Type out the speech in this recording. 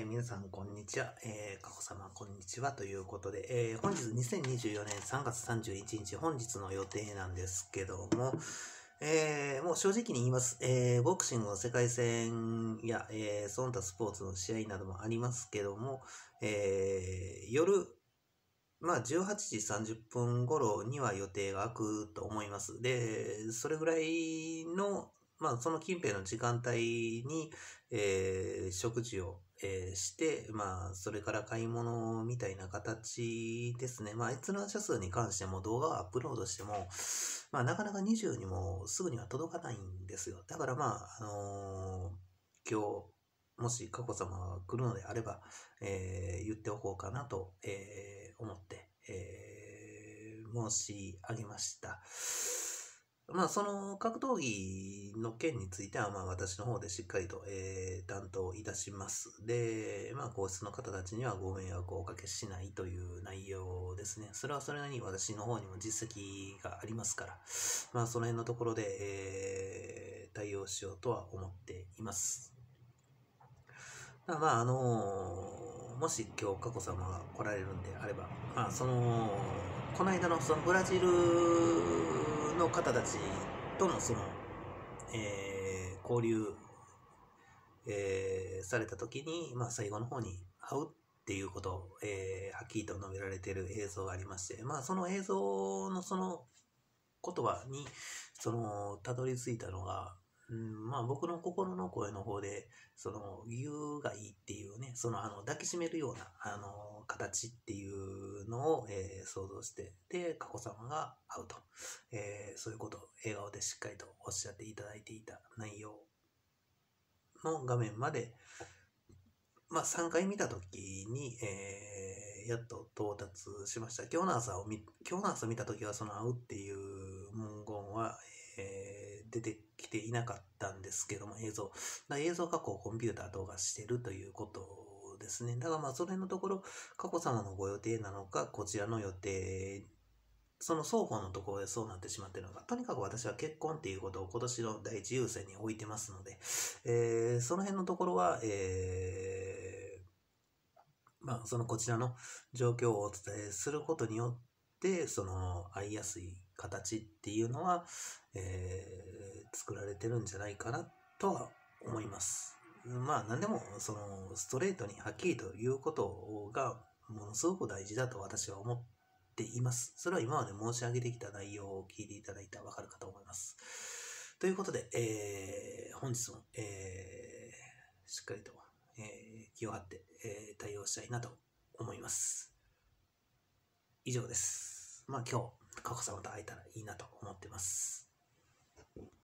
皆さん、こんにちは。かこ様、こんにちは。ということで、本日2024年3月31日、本日の予定なんですけども、もう正直に言います。ボクシングの世界戦や、その他スポーツの試合などもありますけども、夜、18時30分頃には予定が空くと思います。で、それぐらいの、その近辺の時間帯に、食事を、して、それから買い物みたいな形ですね。閲覧者数に関しても動画をアップロードしても、なかなか20にもすぐには届かないんですよ。だから今日、もし佳子様が来るのであれば、言っておこうかなと、思って、申し上げました。その格闘技の件については、私の方でしっかりと、担当いたします。で、皇室の方たちにはご迷惑をおかけしないという内容ですね。それはそれなりに私の方にも実績がありますから、その辺のところで、対応しようとは思っています。もし今日佳子様が来られるんであれば、この間のそのブラジルの方たちとの交流、された時に、最後の方に会うっていうことを、はっきりと述べられている映像がありまして、その映像のその言葉に、たどり着いたのが、僕の心の声の方で、言がいいっていうね、抱きしめるような、形っていうのを、想像して、で、佳子様が会うと、そういうことを笑顔でしっかりとおっしゃっていただいていた内容の画面まで、3回見たときに、やっと到達しました。今日の朝見たときは、会うっていう文言は、出てきていなかったんですけども、映像加工コンピューター動画してるということですね。だからその辺のところ、佳子様のご予定なのか、こちらの予定、その双方のところでそうなってしまっているのが、とにかく私は結婚っていうことを今年の第一優先に置いてますので、その辺のところは、こちらの状況をお伝えすることによって、会いやすい形っていうのは、作られてるんじゃないかなとは思います。何でも、ストレートにはっきりということが、ものすごく大事だと私は思っています。それは今まで申し上げてきた内容を聞いていただいたらわかるかと思います。ということで、本日も、しっかりと、気を張って、対応したいなと思います。以上です。今日、佳子様と会えたらいいなと思ってます。